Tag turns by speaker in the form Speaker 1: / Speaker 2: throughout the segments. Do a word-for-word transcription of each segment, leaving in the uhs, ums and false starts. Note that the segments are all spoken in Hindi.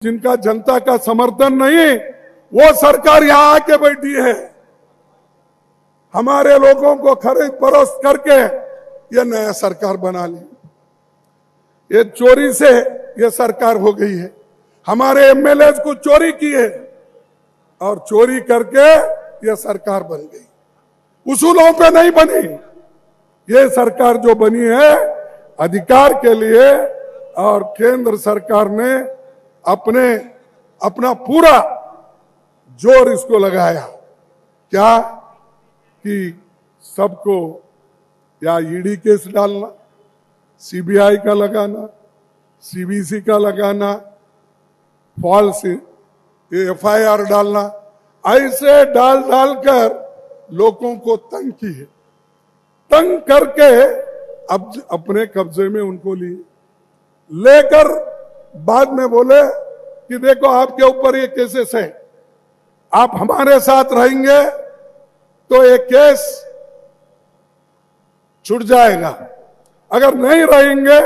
Speaker 1: जिनका जनता का समर्थन नहीं, वो सरकार यहां आके बैठी है। हमारे लोगों को खरीद फरोख्त करके ये नया सरकार बना ली। ये चोरी से ये सरकार हो गई है। हमारे एमएलए को चोरी की है और चोरी करके ये सरकार बन गई। उसूलों पे नहीं बनी। ये सरकार जो बनी है अधिकार के लिए, और केंद्र सरकार ने अपने अपना पूरा जोर इसको लगाया। क्या कि सबको या ईडी केस डालना, सीबीआई का लगाना, सीबीसी का लगाना, फॉल्स एफआईआर डालना, ऐसे डाल डालकर लोगों को तंग की है। तंग करके अब अपने कब्जे में उनको लिए, लेकर बाद में बोले कि देखो आपके ऊपर ये केसेस है, आप हमारे साथ रहेंगे तो ये केस छूट जाएगा, अगर नहीं रहेंगे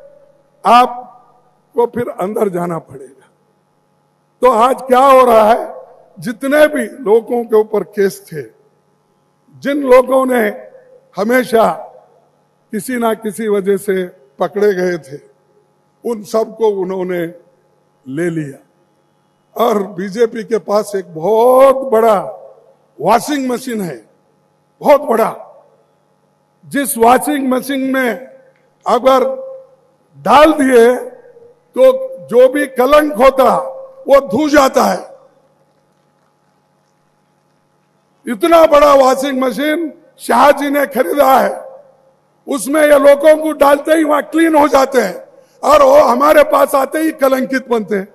Speaker 1: आपको फिर अंदर जाना पड़ेगा। तो आज क्या हो रहा है, जितने भी लोगों के ऊपर केस थे, जिन लोगों ने हमेशा किसी ना किसी वजह से पकड़े गए थे, उन सबको उन्होंने ले लिया। और बीजेपी के पास एक बहुत बड़ा वॉशिंग मशीन है, बहुत बड़ा, जिस वॉशिंग मशीन में अगर डाल दिए तो जो भी कलंक होता वो धो जाता है। इतना बड़ा वॉशिंग मशीन शाह जी ने खरीदा है, उसमें ये लोगों को डालते ही वहां क्लीन हो जाते हैं और वो हमारे पास आते ही कलंकित बनते हैं।